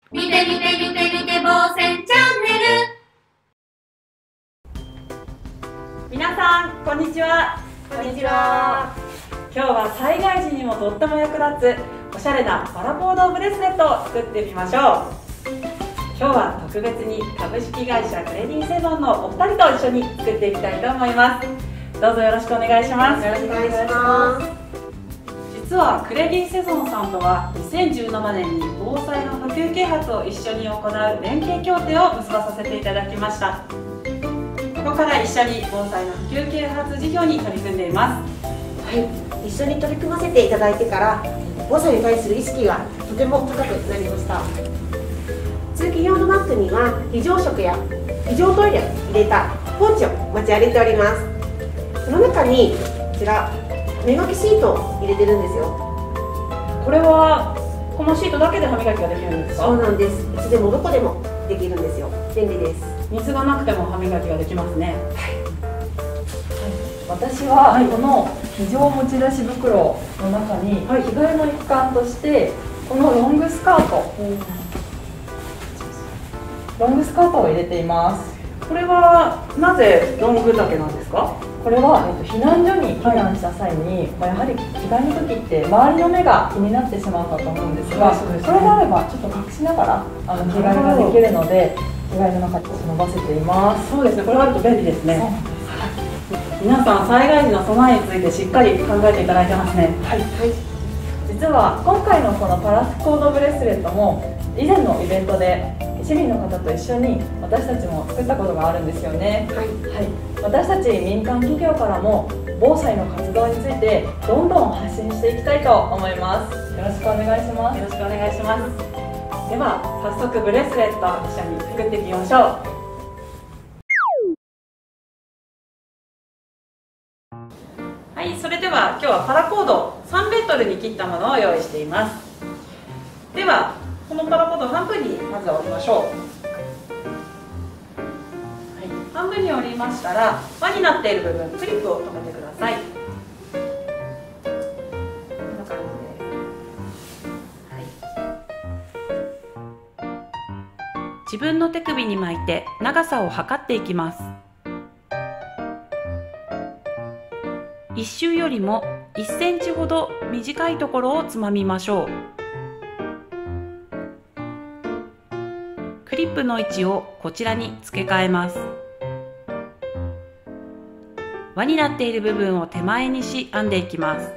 見て見て見て見て防災チャンネル。 皆さんこんにちは。 こんにちは。 今日は災害時にもとっても役立つおしゃれなパラコードブレスレットを作ってみましょう。今日は特別に株式会社クレディセゾンのお二人と一緒に作っていきたいと思います。どうぞよろしくお願いします。 よろしくお願いします。 実はクレディセゾンさんとは2017年に防災の普及啓発を一緒に行う連携協定を結ばさせていただきました。ここから一緒に防災の普及啓発事業に取り組んでいます。 はい、一緒に取り組ませていただいてから防災に対する意識がとても高くなりました。通勤用のバッグには非常食や非常トイレを入れたポーチを持ち歩いております。その中にこちら目書きシートを入れてるんですよ。 これはこのシートだけで歯磨きができるんですか？ そうなんです。いつでもどこでもできるんですよ。便利です。 水がなくても歯磨きができますね。 私はこの非常持ち出し袋の中に着替えの一環としてこのロングスカートを入れています。 これはなぜロング丈なんですか？ これは避難所に避難した際にやはり着替えの時って周りの目が気になってしまうかと思うんですが、これがあればちょっと隠しながら着替えができるので着替えの中に伸ばせています。 そうですね、これがあると便利ですね。皆さん災害時の備えについてしっかり考えていただいてますね。 はい、実は今回のこのパラコードブレスレットも以前のイベントで市民の方と一緒に私たちも作ったことがあるんですよね。私たち民間企業からも防災の活動についてどんどん発信していきたいと思います。よろしくお願いします。 よろしくお願いします。では早速ブレスレットを一緒に作っていきましょう。はい、それでは今日はパラコード3メートルに切ったものを用意しています。ではこのパラコードを半分にまず折りましょう。半分に折りましたら輪になっている部分クリップを留めてください。こんな感じです。自分の手首に巻いて長さを測っていきます。1周よりも1センチほど短いところをつまみましょう。クリップの位置をこちらに付け替えます。輪になっている部分を手前にし編んでいきます。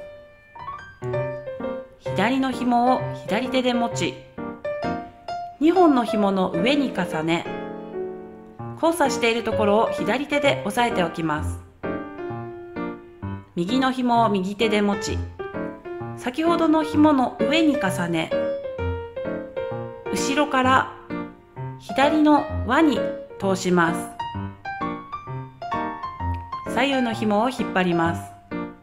左の紐を左手で持ち、2本の紐の上に重ね、交差しているところを左手で押さえておきます。右の紐を右手で持ち、先ほどの紐の上に重ね、後ろから左の輪に通します。左右の紐を引っ張ります。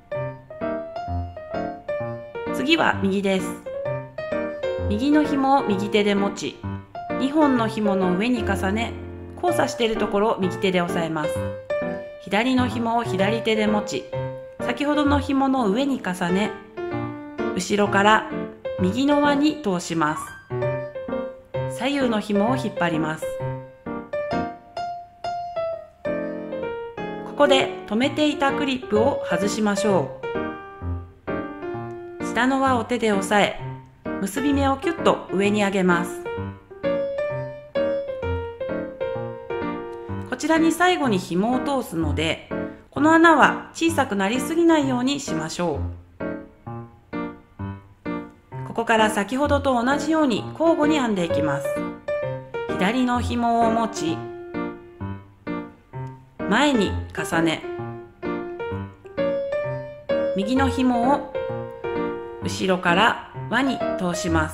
次は右です。右の紐を右手で持ち、2本の紐の上に重ね、交差しているところを右手で押さえます。左の紐を左手で持ち、先ほどの紐の上に重ね、後ろから右の輪に通します。左右の紐を引っ張ります。ここで留めていたクリップを外しましょう。下の輪を手で押さえ、結び目をキュッと上に上げます。こちらに最後に紐を通すので、この穴は小さくなりすぎないようにしましょう。ここから先ほどと同じように交互に編んでいきます。左の紐を持ち、前に重ね、右の紐を後ろから輪に通します。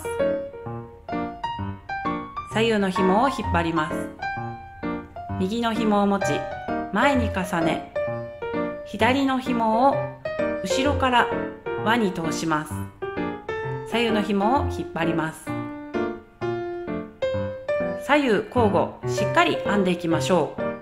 左右の紐を引っ張ります。右の紐を持ち、前に重ね、左の紐を後ろから輪に通します。左右の紐を引っ張ります。左右交互しっかり編んでいきましょう。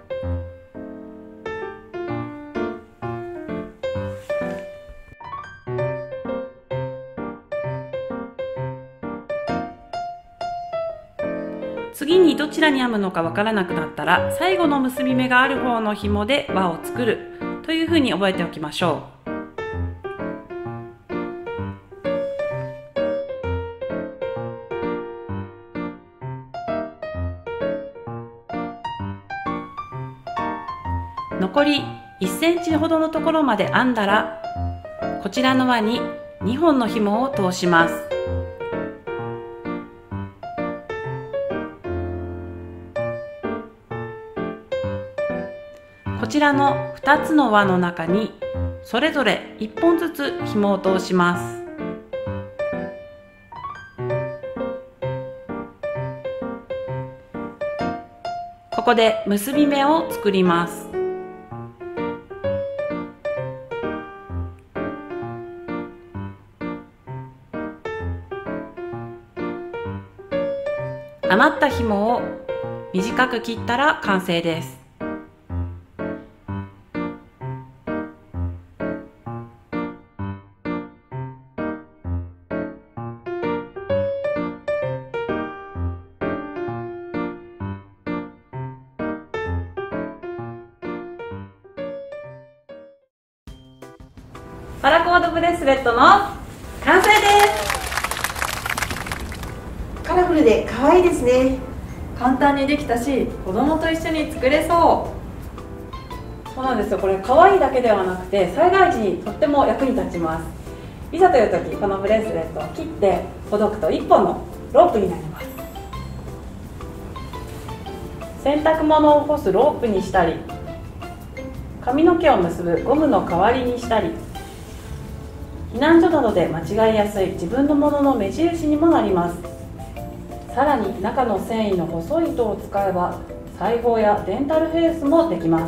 次にどちらに編むのかわからなくなったら、最後の結び目がある方の紐で輪を作るというふうに覚えておきましょう。残り1センチほどのところまで編んだら、こちらの輪に2本の紐を通します。こちらの2つの輪の中にそれぞれ1本ずつ紐を通します。ここで結び目を作ります。余った紐を短く切ったら完成です。パラコードブレスレットの完成です。 カラフルで可愛いですね。 簡単にできたし、子供と一緒に作れそう。 そうなんですよ。これ可愛いだけではなくて災害時にとっても役に立ちます。いざという時、このブレスレットを切ってほどくと1本のロープになります。洗濯物を干すロープにしたり、髪の毛を結ぶゴムの代わりにしたり、避難所などで間違いやすい自分のものの目印にもなります。さらに中の繊維の細い糸を使えば裁縫やデンタルフェースもできます。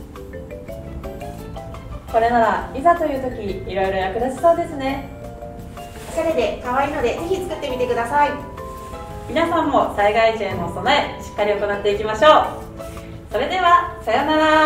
これならいざという時いろいろ役立ちそうですね。 おしゃれで可愛いのでぜひ作ってみてください。 皆さんも災害時への備えしっかり行っていきましょう。それではさようなら。